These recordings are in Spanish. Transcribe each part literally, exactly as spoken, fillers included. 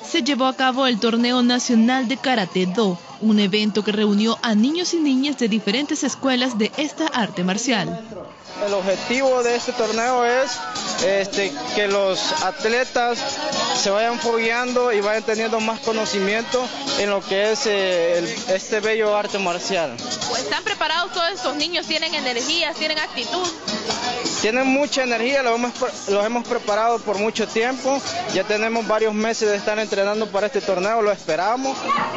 se llevó a cabo el Torneo Nacional de Karate Do, un evento que reunió a niños y niñas de diferentes escuelas de esta arte marcial. El objetivo de este torneo es este, que los atletas se vayan fogueando y vayan teniendo más conocimiento en lo que es eh, el, este bello arte marcial. ¿Están preparados todos estos niños? ¿Tienen energía? ¿Tienen actitud? Tienen mucha energía, los hemos, los hemos preparado por mucho tiempo, ya tenemos varios meses de estar entrenando para este torneo, lo esperamos.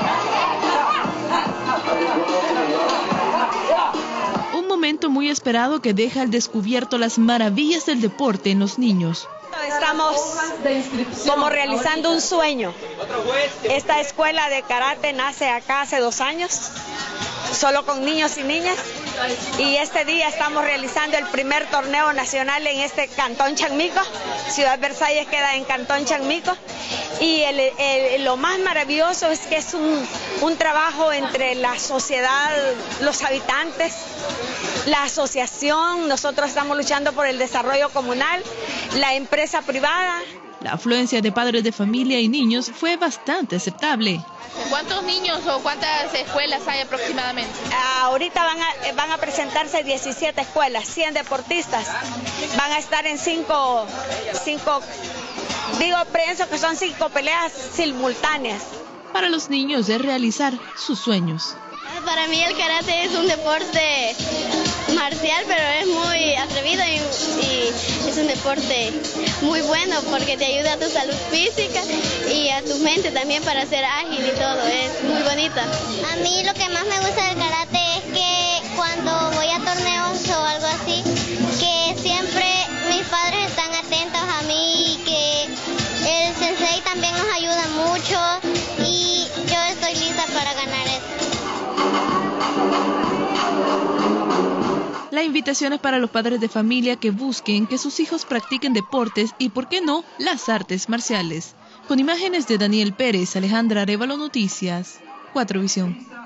Un momento muy esperado que deja al descubierto las maravillas del deporte en los niños. Estamos como realizando un sueño. Esta escuela de karate nace acá hace dos años, solo con niños y niñas. Y este día estamos realizando el primer torneo nacional en este Cantón Chanmico. Ciudad Versalles queda en Cantón Chanmico. Y el, el, lo más maravilloso es que es un, un trabajo entre la sociedad, los habitantes, la asociación. Nosotros estamos luchando por el desarrollo comunal, la empresa privada. La afluencia de padres de familia y niños fue bastante aceptable. ¿Cuántos niños o cuántas escuelas hay aproximadamente? Ahorita van a, van a presentarse diecisiete escuelas, cien deportistas. Van a estar en cinco, cinco, digo, pienso que son cinco peleas simultáneas. Para los niños es realizar sus sueños. Para mí el karate es un deporte marcial, pero es muy atrevido y, y es un deporte muy bueno porque te ayuda a tu salud física y a tu mente también para ser ágil y todo, es muy bonita. A mí lo que más me gusta del karate es que cuando voy a torneos o algo así, que siempre mis padres están atentos a mí y que el sensei también nos ayuda mucho y yo estoy lista para ganar eso. La invitación es para los padres de familia que busquen que sus hijos practiquen deportes y, por qué no, las artes marciales. Con imágenes de Daniel Pérez, Alejandra Arévalo, Noticias, cuatro Visión.